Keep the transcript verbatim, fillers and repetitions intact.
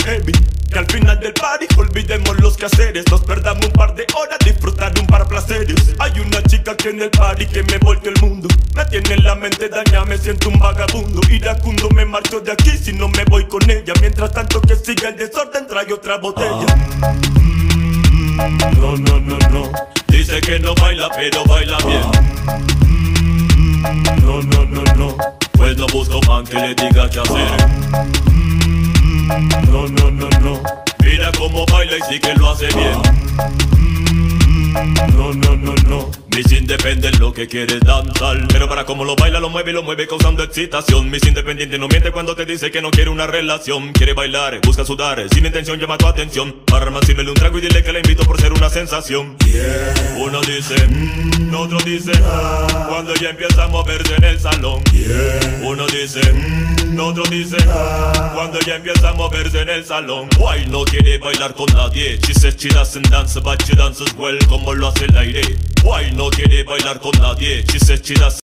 heavy. Que al final del party olvidemos los quehaceres, nos perdamos un par de horas, disfrutar de un par de placeres. Hay una chica que en el party que me volteó el mundo, me tiene en la mente dañada, me siento un vagabundo. Iracundo, me marcho de aquí si no me voy con ella. Mientras tanto que siga el desorden, trae otra botella. Ah, mm, no, no, no, no. Dice que no baila, pero baila bien. Ah, mm, no, no, no, no. Pues no busco fan que le diga qué hacer. No, no, no, no. Mira cómo baila y sí que lo hace bien. No, no, no, no. Mis independientes lo que quiere es danzar, pero para cómo lo baila, lo mueve y lo mueve causando excitación. Mis independientes no miente cuando te dice que no quiere una relación. Quiere bailar, busca sudar, sin intención llama tu atención. Para más sírvele un trago y dile que la invito por ser una sensación. Yeah. Uno dice, mmm, otro dice, ah, cuando ya empieza a moverse en el salón. Yeah. Uno dice, mmm, otro dice, ah, cuando ya empieza a moverse en el salón. Why no quiere bailar con nadie? She says she doesn't dance, but she dances well como lo hace el aire. Why no quiere bailar con nadie? She says she doesn't